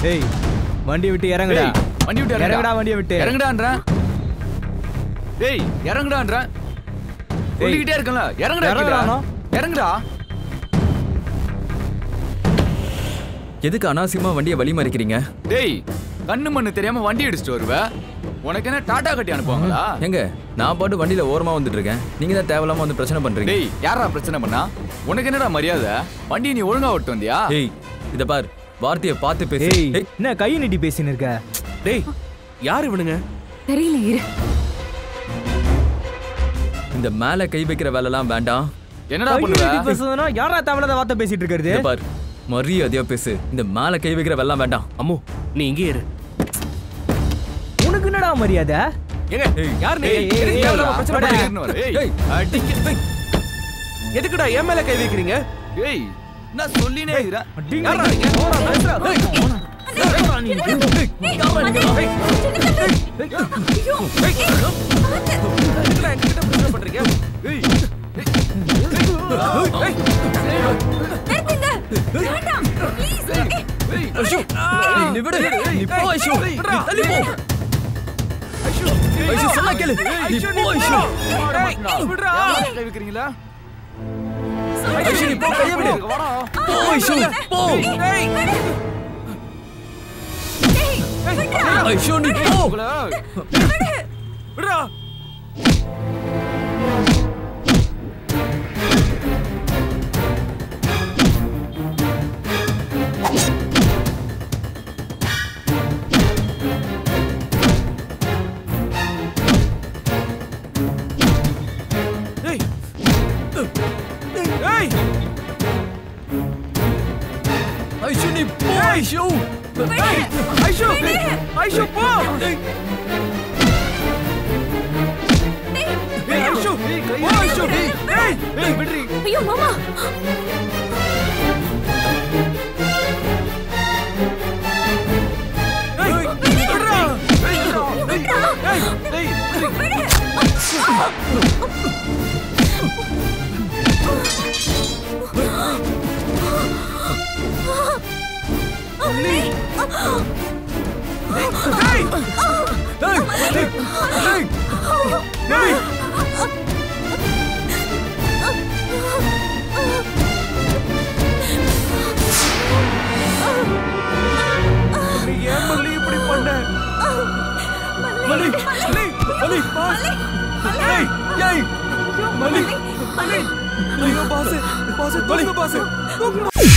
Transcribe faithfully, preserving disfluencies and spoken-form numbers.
ஏய் வண்டி விட்டு இறங்குடா. வண்டி விட்டு இறங்குடா. வண்டியை விட்டு இறங்குடான்றேன். டேய் இறங்குடான்றேன். சொல்லிக்கிட்டே இருக்கல. இறங்குடா. இறங்குடா. இறங்குடா. எதுக்கு அனாவசியமா வண்டியை வழி மறிக்கிறீங்க? டேய் கண்ணு மண்ணு தெரியாம வண்டி அடிச்சுட்டு வருவ. உனக்கு என்ன டாடா கட்டி அனுப்புவாங்களா? எங்க நான் பாட்டு வண்டியில ஓரமா வந்துட்டு இருக்கேன். நீங்க தான் தேவையில்லாம வந்து பிரச்சனை பண்றீங்க. டேய் யாரா பிரச்சனை பண்ணா? உனக்கு என்னடா மரியாதை? வண்டி நீ ஒழுங்கா ஓட்டு வந்தியா? ஏய் இத பார், வார்த்தையை பார்த்து பேசு. ஏய் என்ன கை நீட்டி பேசின்னு இருக்க? டேய் யார் இவனுங்க? தெரியல இரு. இந்த மேல கை வைக்கிற வேலை எல்லாம் வேண்டாம். என்னடா பண்ணுவ? பேசுறதுனா யாரா தேவையில்லாத வார்த்தை பேசிட்டு இருக்கிறது? இத பார், மரியாதையா பேசு. இந்த மேல கை வைக்கிற வேலை எல்லாம் வேண்டாம். அம்மு நீ இங்கே இரு. உனக்கு என்னடா மரியாதை? ஏங்க யார் நீ? எதுக்குடா என் மேல கை வைக்கிறீங்க? ஏய் நான் சொல்லினே இருக்கேன். யாரா நீங்க? ஐயோ மாமா. ஐயோ பாஸ் பாஸ் தூக்கு பாஸ் தூக்கு